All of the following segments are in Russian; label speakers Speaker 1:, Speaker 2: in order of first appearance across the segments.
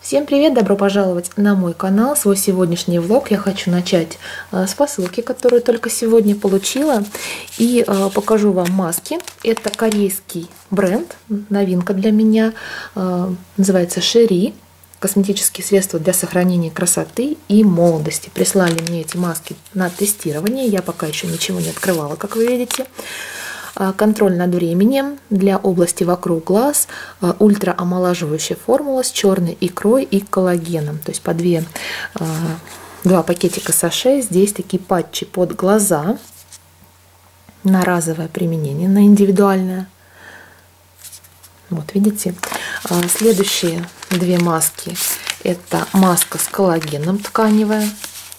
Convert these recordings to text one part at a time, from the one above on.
Speaker 1: Всем привет! Добро пожаловать на мой канал. Свой сегодняшний влог я хочу начать с посылки, которую только сегодня получила. И покажу вам маски. Это корейский бренд, новинка для меня. Называется Шери. Косметические средства для сохранения красоты и молодости. Прислали мне эти маски на тестирование. Я пока еще ничего не открывала, как вы видите. Контроль над временем для области вокруг глаз, ультраомолаживающая формула с черной икрой и коллагеном. То есть по два пакетика саше. Здесь такие патчи под глаза на разовое применение, на индивидуальное. Вот видите. Следующие две маски. Это маска с коллагеном тканевая.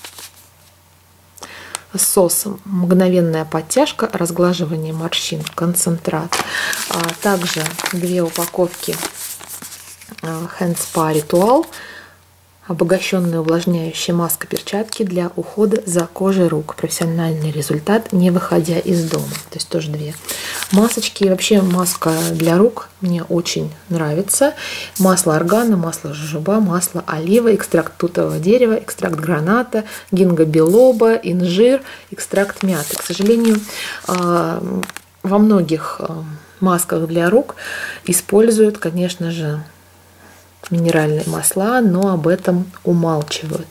Speaker 1: С сосом мгновенная подтяжка, разглаживание морщин, концентрат. Также две упаковки Hand Spa Ritual, обогащенная увлажняющая маска, перчатки для ухода за кожей рук. Профессиональный результат, не выходя из дома. То есть тоже две масочки. И вообще маска для рук мне очень нравится. Масло органа, масло жожоба, масло олива, экстракт тутового дерева, экстракт граната, гинго билоба, инжир, экстракт мяты. К сожалению, во многих масках для рук используют, конечно же, минеральные масла, но об этом умалчивают.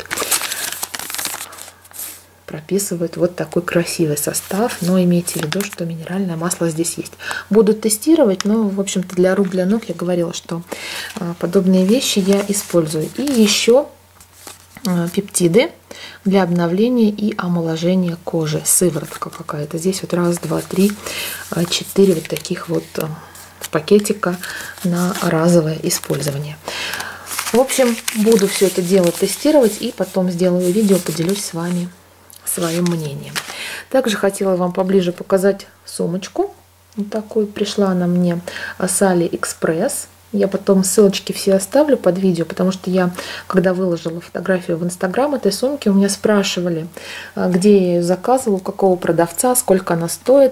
Speaker 1: Прописывают вот такой красивый состав, но имейте в виду, что минеральное масло здесь есть. Буду тестировать, но, в общем-то, для рук, для ног я говорила, что подобные вещи я использую. И еще пептиды для обновления и омоложения кожи. Сыворотка какая-то. Здесь вот раз, два, три, 4 вот таких вот пакетика на разовое использование. В общем, буду все это дело тестировать и потом сделаю видео, поделюсь с вами своим мнением. Также хотела вам поближе показать сумочку. Вот такую пришла она мне с AliExpress. Я потом ссылочки все оставлю под видео, потому что я, когда выложила фотографию в Инстаграм этой сумки, у меня спрашивали, где я ее заказывала, у какого продавца, сколько она стоит.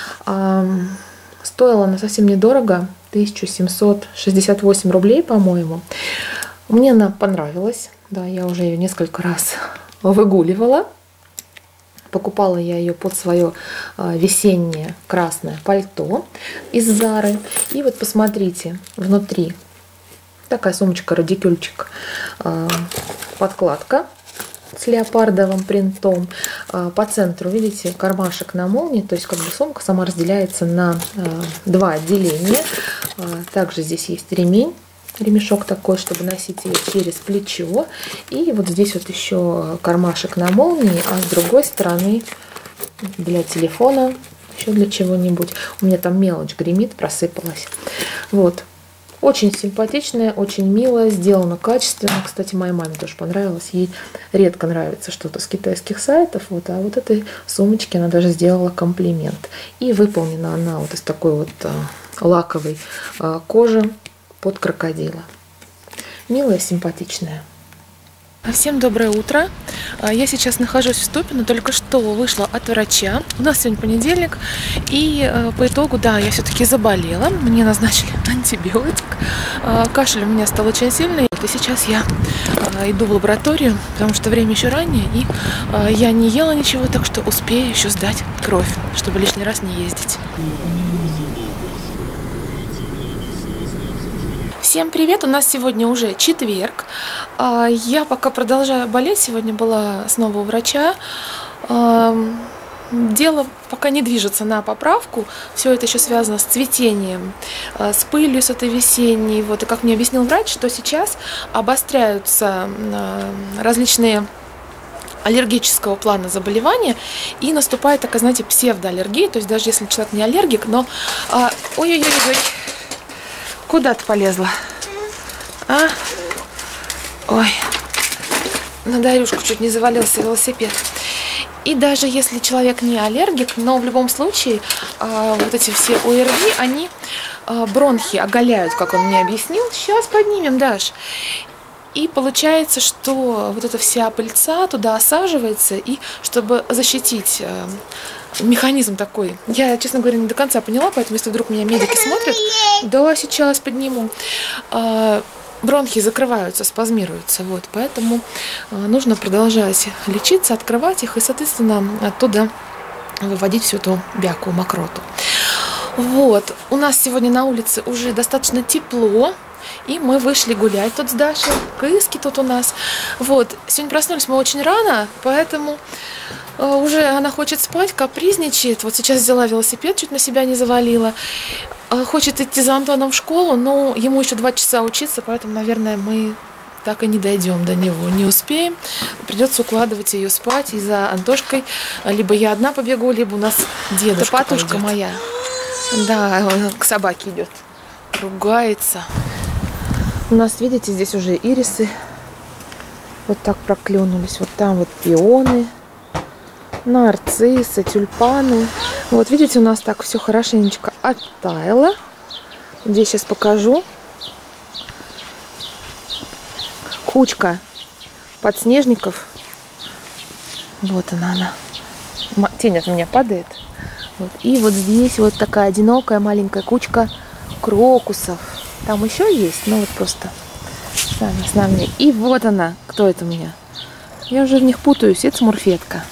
Speaker 1: Стоила она совсем недорого, 1768 рублей, по-моему. Мне она понравилась. Да, я уже ее несколько раз выгуливала. Покупала я ее под свое весеннее красное пальто из Зары. И вот посмотрите, внутри такая сумочка, радикюльчик, подкладка с леопардовым принтом. По центру, видите, кармашек на молнии, то есть как бы сумка сама разделяется на два отделения. Также здесь есть ремешок такой, чтобы носить ее через плечо. И вот здесь вот еще кармашек на молнии, а с другой стороны для телефона, еще для чего-нибудь. У меня там мелочь гремит, просыпалась. Вот. Очень симпатичная, очень милая, сделана качественно. Кстати, моей маме тоже понравилось. Ей редко нравится что-то с китайских сайтов. Вот, а вот этой сумочке она даже сделала комплимент. И выполнена она вот из такой вот лаковой кожи под крокодила. Милая, симпатичная. Всем доброе утро. Я сейчас нахожусь в Ступино, но только что вышла от врача. У нас сегодня понедельник, и по итогу, да, я все-таки заболела. Мне назначили антибиотик. Кашель у меня стал очень сильный. И сейчас я иду в лабораторию, потому что время еще раннее, и я не ела ничего, так что успею еще сдать кровь, чтобы лишний раз не ездить. Всем привет! У нас сегодня уже четверг. Я пока продолжаю болеть. Сегодня была снова у врача. Дело пока не движется на поправку. Все это еще связано с цветением, с пылью, с этой весенней. Вот. И как мне объяснил врач, что сейчас обостряются различные аллергического плана заболевания, и наступает такая, знаете, псевдоаллергия. То есть даже если человек не аллергик, но... Ой-ой-ой, куда ты полезла? А? Ой, на Дарюшку чуть не завалился велосипед. И даже если человек не аллергик, но в любом случае вот эти все ОРВИ, они бронхи оголяют, как он мне объяснил. Сейчас поднимем, Даш. И получается, что вот эта вся пыльца туда осаживается, и чтобы защитить механизм такой. Я, честно говоря, не до конца поняла, поэтому если вдруг меня медики смотрят, да, сейчас подниму. бронхи закрываются, спазмируются. Вот, поэтому нужно продолжать лечиться, открывать их и, соответственно, оттуда выводить всю эту бяку, мокроту. Вот, у нас сегодня на улице уже достаточно тепло. И мы вышли гулять тут с Дашей. Кыски тут у нас. Вот. Сегодня проснулись мы очень рано, поэтому уже она хочет спать, капризничает. Вот сейчас взяла велосипед, чуть на себя не завалила. Хочет идти за Антоном в школу, но ему еще 2 часа учиться, поэтому, наверное, мы так и не дойдем до него, не успеем. Придется укладывать ее спать, и за Антошкой либо я одна побегу, либо у нас дедушка. Это Патушка моя. Да, он к собаке идет. Ругается. У нас, видите, здесь уже ирисы вот так проклюнулись. Вот там вот пионы, нарциссы, тюльпаны. Вот видите, у нас так все хорошенечко оттаяло. Здесь сейчас покажу. Кучка подснежников. Вот она. Тень от меня падает. Вот. И вот здесь вот такая одинокая маленькая кучка крокусов. Там еще есть, но вот просто сами с нами. И вот она. Кто это у меня? Я уже в них путаюсь. Это смурфетка.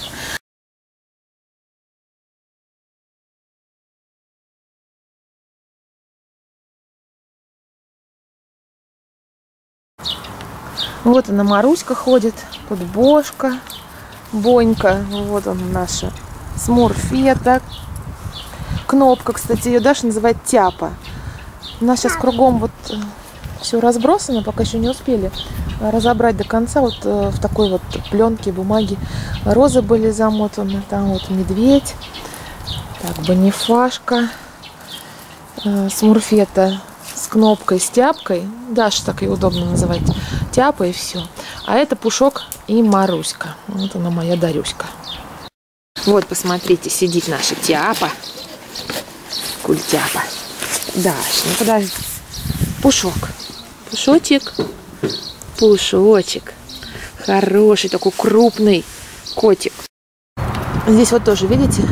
Speaker 1: Вот она, Маруська ходит. Тут Бошка, Бонька. Вот она наша смурфета. Кнопка, кстати, ее Даша называет Тяпа. У нас сейчас кругом вот все разбросано, пока еще не успели разобрать до конца. Вот в такой вот пленке, бумаге розы были замотаны. Там вот медведь, так, Бонифашка, смурфета с кнопкой, с Тяпкой. Даша так ее удобно называть. Тяпа и все. А это Пушок и Маруська. Вот она моя Дарюська. Вот, посмотрите, сидит наша Тяпа. Культяпа. Даш, ну подожди. Пушок. Пушочек. Пушочек. Хороший такой крупный котик. Здесь вот тоже, видите,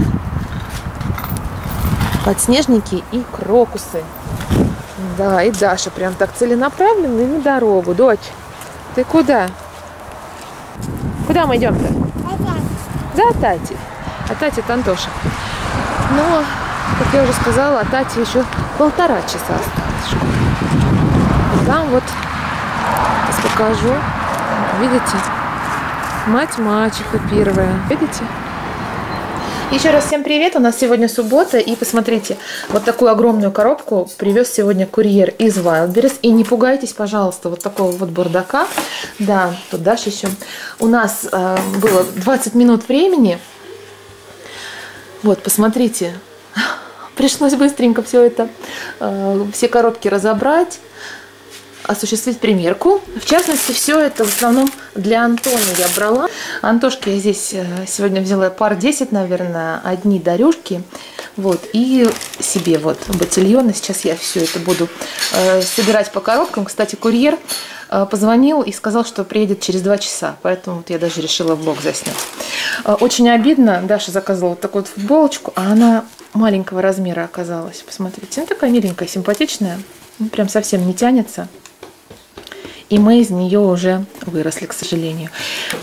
Speaker 1: подснежники и крокусы. Да, и Даша прям так целенаправленно и на дорогу. Дочь, ты куда? Куда мы идем-то? Да, Тати. А Тати это Антоша. Но, как я уже сказала, Тати еще 1,5 часа осталось. И там вот, сейчас покажу, видите, мать-мачеха первая. Видите? Еще раз всем привет, у нас сегодня суббота, и посмотрите, вот такую огромную коробку привез сегодня курьер из Wildberries, и не пугайтесь, пожалуйста, вот такого вот бардака, да, тут Даша еще, у нас было 20 минут времени, вот, посмотрите, пришлось быстренько все это, все коробки разобрать, осуществить примерку. В частности, все это в основном для Антона я брала. Антошке я здесь сегодня взяла пар 10, наверное, одни Дарюшки. Вот, и себе вот ботильоны. Сейчас я все это буду собирать по коробкам. Кстати, курьер позвонил и сказал, что приедет через 2 часа. Поэтому вот я даже решила влог заснять. Очень обидно. Даша заказывала вот такую вот футболочку, а она маленького размера оказалась. Посмотрите, она такая миленькая, симпатичная. Прям совсем не тянется. И мы из нее уже выросли, к сожалению.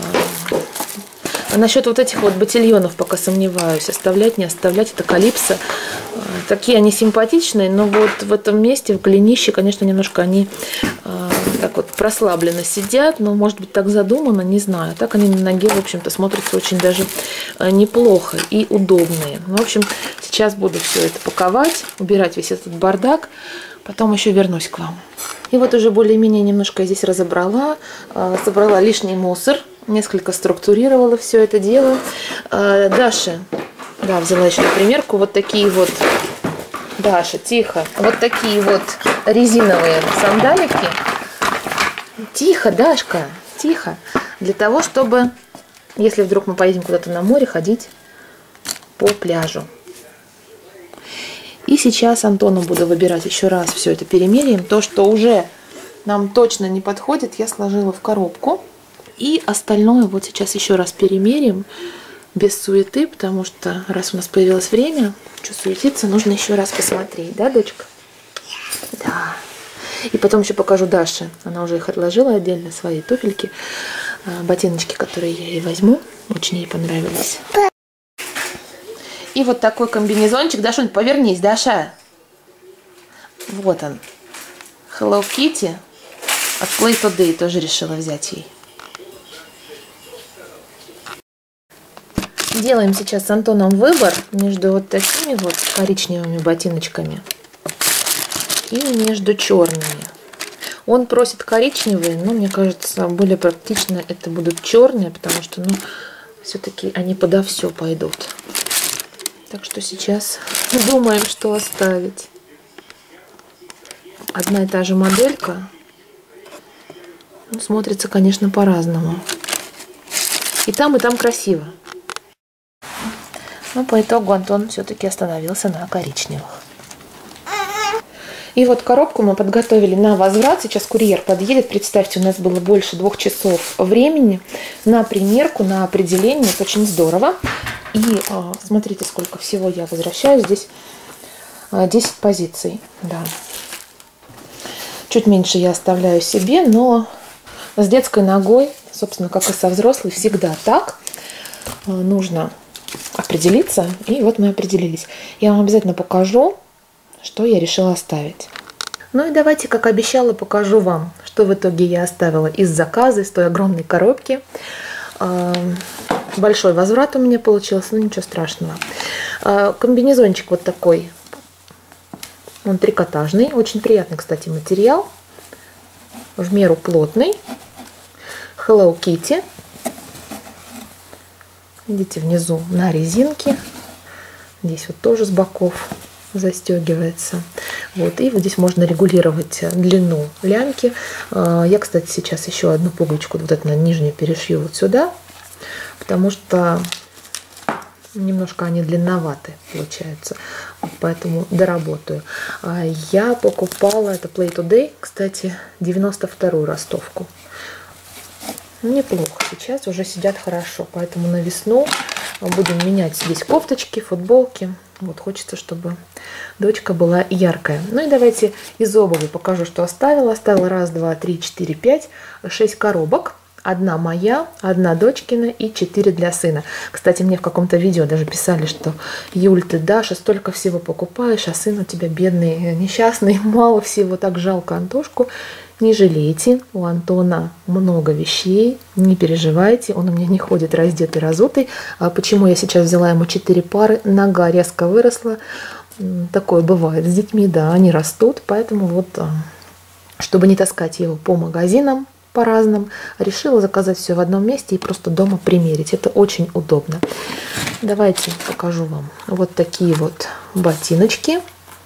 Speaker 1: Насчет вот этих вот ботильонов пока сомневаюсь. Оставлять, не оставлять. Это Калипсо. Такие они симпатичные, но вот в этом месте, в голенище, конечно, немножко они так вот прослабленно сидят. Но, может быть, так задумано, не знаю. Так они на ноге, в общем-то, смотрятся очень даже неплохо и удобные. Ну, в общем, сейчас буду все это паковать, убирать весь этот бардак. Потом еще вернусь к вам. И вот уже более-менее немножко я здесь разобрала, собрала лишний мусор, несколько структурировала все это дело. Даша, да, взяла еще на примерку вот такие вот, Даша, тихо, вот такие вот резиновые сандалики. Тихо, Дашка, тихо. Для того, чтобы, если вдруг мы поедем куда-то на море, ходить по пляжу. И сейчас Антону буду выбирать еще раз, все это перемеряем. То, что уже нам точно не подходит, я сложила в коробку. И остальное вот сейчас еще раз перемерим без суеты, потому что раз у нас появилось время, что суетиться, нужно еще раз посмотреть, да, дочка? Да. И потом еще покажу Даше. Она уже их отложила отдельно, свои туфельки, ботиночки, которые я ей возьму. Очень ей понравились. И вот такой комбинезончик. Дашунь, повернись, Даша. Вот он. Hello Kitty. От Play Today тоже решила взять ей. Делаем сейчас с Антоном выбор между вот такими вот коричневыми ботиночками и между черными. Он просит коричневые, но мне кажется, более практично это будут черные, потому что, ну, все-таки они подо все пойдут. Так что сейчас думаем, что оставить. Одна и та же моделька. Ну, смотрится, конечно, по-разному. И там красиво. Но по итогу Антон все-таки остановился на коричневых. И вот коробку мы подготовили на возврат. Сейчас курьер подъедет. Представьте, у нас было больше 2 часов времени на примерку, на определение. Это очень здорово. И смотрите, сколько всего я возвращаю. Здесь 10 позиций. Да. Чуть меньше я оставляю себе, но с детской ногой, собственно, как и со взрослой, всегда так. Нужно определиться. И вот мы определились. Я вам обязательно покажу, что я решила оставить. Ну и давайте, как обещала, покажу вам, что в итоге я оставила из заказа, из той огромной коробки. Большой возврат у меня получился, но ничего страшного. Комбинезончик вот такой. Он трикотажный. Очень приятный, кстати, материал. В меру плотный. Hello Kitty. Видите, внизу на резинке. Здесь вот тоже с боков застегивается. Вот. И вот здесь можно регулировать длину лямки. Я, кстати, сейчас еще одну пуговичку вот эту на нижнюю перешью вот сюда, потому что немножко они длинноваты получаются. Вот поэтому доработаю. Я покупала, это Play Today, кстати, 92-ю ростовку. Неплохо. Сейчас уже сидят хорошо. Поэтому на весну будем менять здесь кофточки, футболки. Вот хочется, чтобы дочка была яркая. Ну и давайте из обуви покажу, что оставила. Оставила 1, 2, 3, 4, 5, 6 коробок. Одна моя, одна дочкина и 4 для сына. Кстати, мне в каком-то видео даже писали, что Юль, ты, Даша, столько всего покупаешь, а сын у тебя бедный, несчастный, мало всего, так жалко Антошку. Не жалейте, у Антона много вещей, не переживайте, он у меня не ходит раздетый, разутый. Почему я сейчас взяла ему 4 пары? Нога резко выросла, такое бывает с детьми, да, они растут, поэтому вот, чтобы не таскать его по магазинам, по разным, решила заказать все в одном месте и просто дома примерить. Это очень удобно. Давайте покажу вам вот такие вот ботиночки.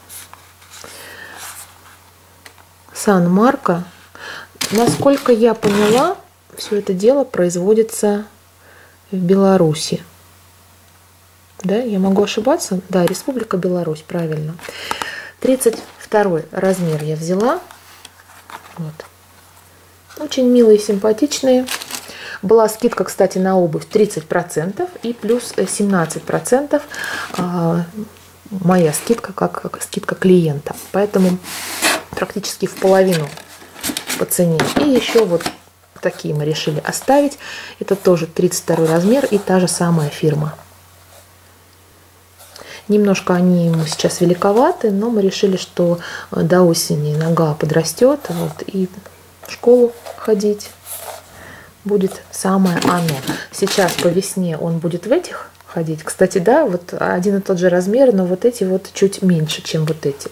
Speaker 1: Сан-Марко. Насколько я поняла, все это дело производится в Беларуси. Да, я могу ошибаться? Да, Республика Беларусь, правильно. 32 размер я взяла. Вот. Очень милые, симпатичные. Была скидка, кстати, на обувь 30% и плюс 17% моя скидка, как скидка клиента. Поэтому практически в половину по цене. И еще вот такие мы решили оставить. Это тоже 32 размер и та же самая фирма. Немножко они ему сейчас великоваты, но мы решили, что до осени нога подрастет, вот, и в школу ходить будет самое оно. Сейчас по весне он будет в этих ходить. Кстати, да, вот один и тот же размер, но вот эти вот чуть меньше, чем вот эти.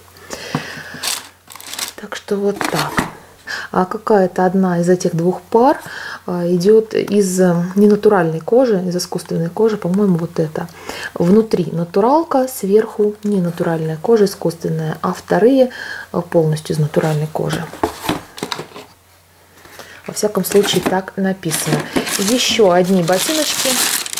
Speaker 1: Так что вот так. А какая-то одна из этих 2 пар идет из ненатуральной кожи, из искусственной кожи, по-моему, вот это. Внутри натуралка, сверху ненатуральная кожа, искусственная, а вторые полностью из натуральной кожи. Во всяком случае, так написано. Еще одни ботиночки.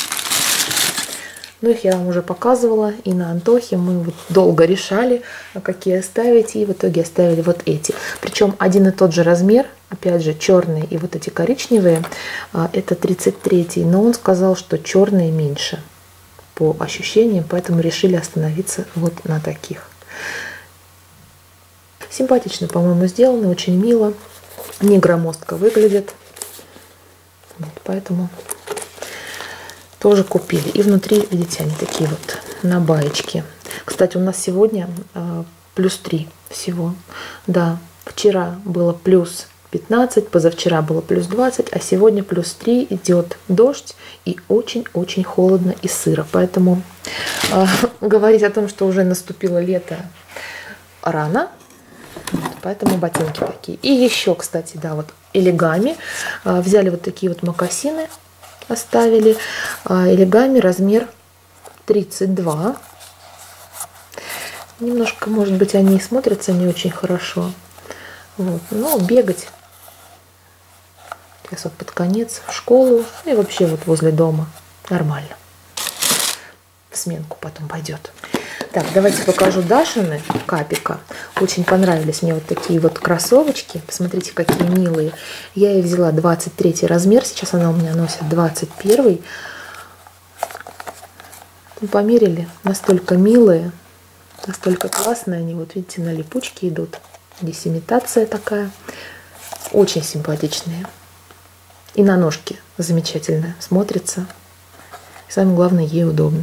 Speaker 1: Ну, их я вам уже показывала и на Антохе. Мы вот долго решали, какие оставить, и в итоге оставили вот эти. Причем один и тот же размер, опять же, черные и вот эти коричневые, это 33-й, но он сказал, что черные меньше по ощущениям, поэтому решили остановиться вот на таких. Симпатично, по-моему, сделано, очень мило, не громоздко выглядит. Вот, поэтому тоже купили. И внутри, видите, они такие вот на баечке. Кстати, у нас сегодня +3 всего. Да, вчера было +15, позавчера было +20, а сегодня +3, идет дождь и очень-очень холодно и сыро. Поэтому говорить о том, что уже наступило лето, рано. Поэтому ботинки такие. И еще, кстати, да, вот Элигами. Взяли вот такие вот мокасины, оставили. Элигами размер 32. Немножко, может быть, они и смотрятся не очень хорошо. Вот. Но бегать сейчас вот под конец в школу и вообще вот возле дома нормально. В сменку потом пойдет. Так, давайте покажу Дашины Капика. Очень понравились мне вот такие вот кроссовочки. Посмотрите, какие милые. Я ей взяла 23 размер. Сейчас она у меня носит 21. Померили. Настолько милые. Настолько классные они. Вот видите, на липучке идут. Здесь имитация такая. Очень симпатичные. И на ножке замечательно смотрится. И самое главное, ей удобно.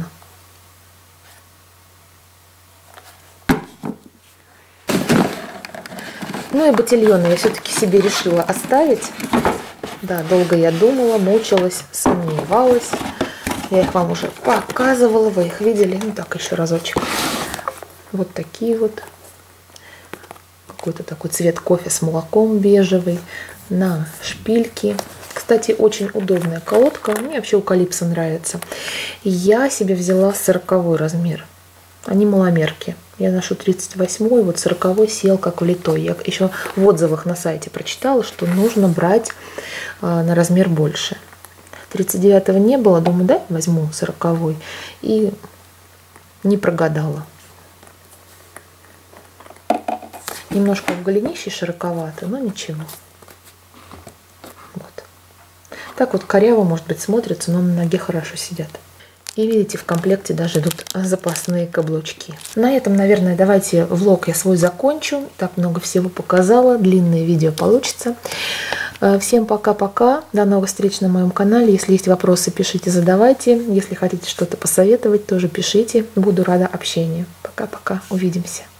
Speaker 1: Ну и ботильоны я все-таки себе решила оставить. Да, долго я думала, мучилась, сомневалась. Я их вам уже показывала, вы их видели. Ну так, еще разочек. Вот такие вот. Какой-то такой цвет кофе с молоком бежевый. На шпильки. Кстати, очень удобная колодка. Мне вообще у Калипсо нравится. Я себе взяла 40 размер. Они маломерки. Я ношу 38-й, вот 40-й сел как влитой. Я еще в отзывах на сайте прочитала, что нужно брать на размер больше. 39-го не было, думаю, да, возьму 40-й. И не прогадала. Немножко в голенище широковато, но ничего. Вот. Так вот коряво, может быть, смотрится, но на ноге хорошо сидят. И видите, в комплекте даже идут запасные каблучки. На этом, наверное, давайте влог я свой закончу. Так много всего показала. Длинное видео получится. Всем пока-пока. До новых встреч на моем канале. Если есть вопросы, пишите, задавайте. Если хотите что-то посоветовать, тоже пишите. Буду рада общению. Пока-пока. Увидимся.